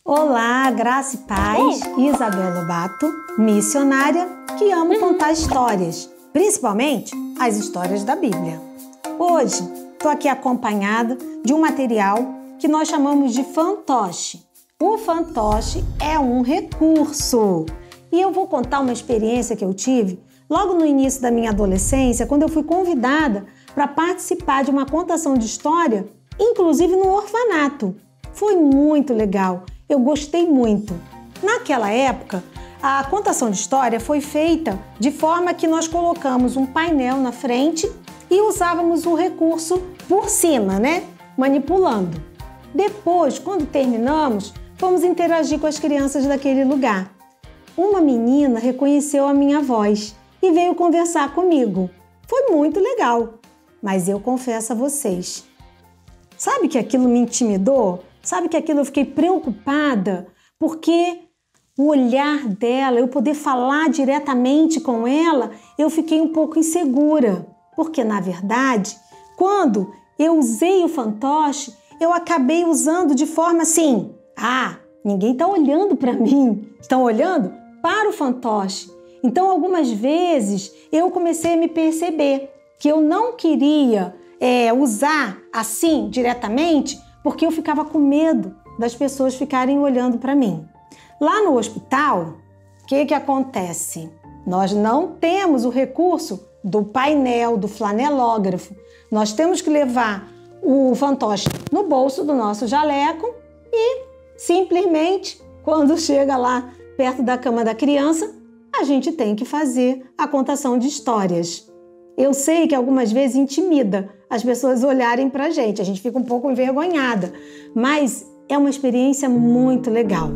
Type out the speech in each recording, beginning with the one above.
Olá, graça e paz, Isabel Lobato, missionária que ama contar histórias, principalmente as histórias da Bíblia. Hoje, estou aqui acompanhada de um material que nós chamamos de fantoche. O fantoche é um recurso e eu vou contar uma experiência que eu tive logo no início da minha adolescência, quando eu fui convidada para participar de uma contação de história, inclusive no orfanato. Foi muito legal, eu gostei muito. Naquela época, a contação de história foi feita de forma que nós colocamos um painel na frente e usávamos o recurso por cima, manipulando. Depois, quando terminamos, fomos interagir com as crianças daquele lugar. Uma menina reconheceu a minha voz e veio conversar comigo. Foi muito legal, mas eu confesso a vocês, sabe que aquilo me intimidou? Sabe que aquilo eu fiquei preocupada? Porque o olhar dela, eu poder falar diretamente com ela, eu fiquei um pouco insegura. Porque, na verdade, quando eu usei o fantoche, eu acabei usando de forma assim, ninguém está olhando para mim, estão olhando para o fantoche. Então, algumas vezes, eu comecei a me perceber que eu não queria usar assim diretamente, porque eu ficava com medo das pessoas ficarem olhando para mim. Lá no hospital, o que acontece? Nós não temos o recurso do painel, do flanelógrafo. Nós temos que levar o fantoche no bolso do nosso jaleco e simplesmente, quando chega lá perto da cama da criança, a gente tem que fazer a contação de histórias. Eu sei que algumas vezes intimida as pessoas olharem para a gente fica um pouco envergonhada, mas é uma experiência muito legal.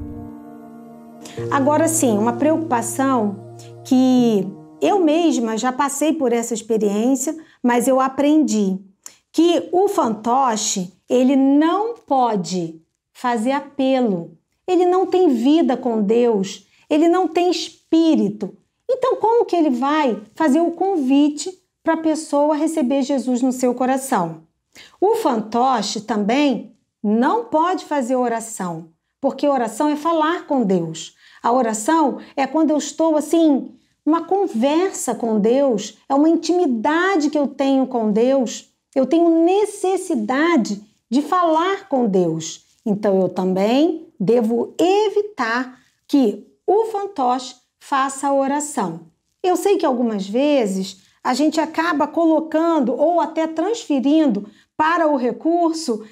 Agora sim, uma preocupação que eu mesma já passei por essa experiência, mas eu aprendi que o fantoche, ele não pode fazer apelo, ele não tem vida com Deus, ele não tem espírito. Então, como que ele vai fazer o convite para a pessoa receber Jesus no seu coração? O fantoche também não pode fazer oração, porque oração é falar com Deus. A oração é quando eu estou assim, uma conversa com Deus, é uma intimidade que eu tenho com Deus. Eu tenho necessidade de falar com Deus. Então, eu também devo evitar que o fantoche faça a oração. Eu sei que algumas vezes a gente acaba colocando ou até transferindo para o recurso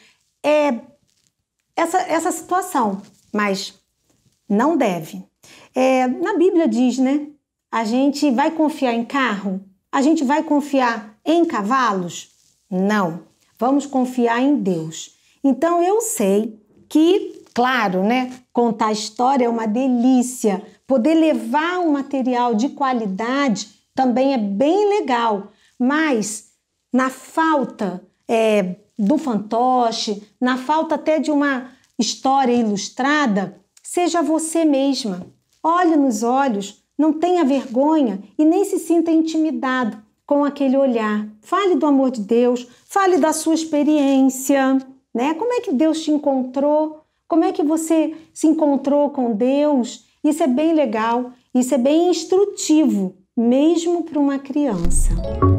essa situação, mas não deve. Na Bíblia diz, a gente vai confiar em carro? A gente vai confiar em cavalos? Não, vamos confiar em Deus. Então eu sei que, claro, contar história é uma delícia. Poder levar um material de qualidade também é bem legal, mas na falta do fantoche, na falta até de uma história ilustrada, seja você mesma. Olhe nos olhos, não tenha vergonha e nem se sinta intimidado com aquele olhar. Fale do amor de Deus, fale da sua experiência, Como é que Deus te encontrou? Como é que você se encontrou com Deus? Isso é bem legal, isso é bem instrutivo, mesmo para uma criança.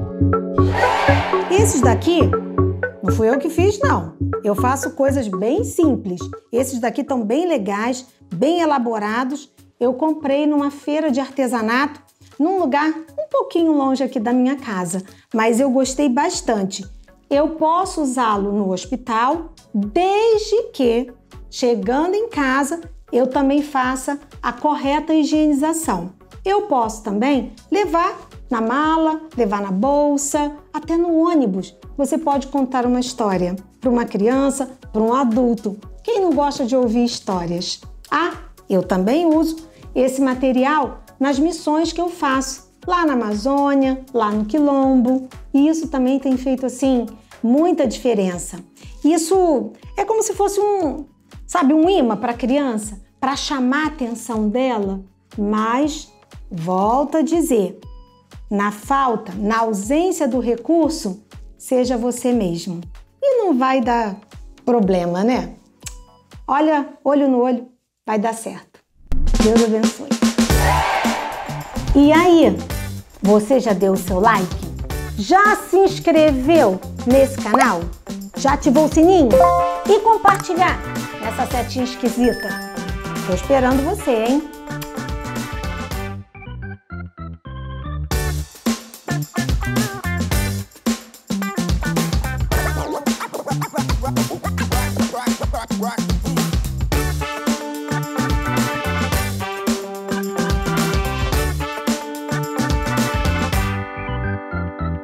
Esses daqui, não fui eu que fiz, não. Eu faço coisas bem simples. Esses daqui estão bem legais, bem elaborados. Eu comprei numa feira de artesanato, num lugar um pouquinho longe aqui da minha casa, mas eu gostei bastante. Eu posso usá-lo no hospital, desde que, chegando em casa, eu também faça a correta higienização. Eu posso também levar na mala, levar na bolsa, até no ônibus. Você pode contar uma história para uma criança, para um adulto. Quem não gosta de ouvir histórias? Eu também uso esse material nas missões que eu faço, lá na Amazônia, lá no Quilombo. E isso também tem feito, muita diferença. Isso é como se fosse um imã para a criança, para chamar a atenção dela, mas, volto a dizer, na falta, na ausência do recurso, seja você mesmo. E não vai dar problema, Olha, olho no olho, vai dar certo. Deus abençoe. E aí, você já deu o seu like? Já se inscreveu nesse canal? Já ativou o sininho? E compartilhar nessa setinha esquisita? Tô esperando você, hein?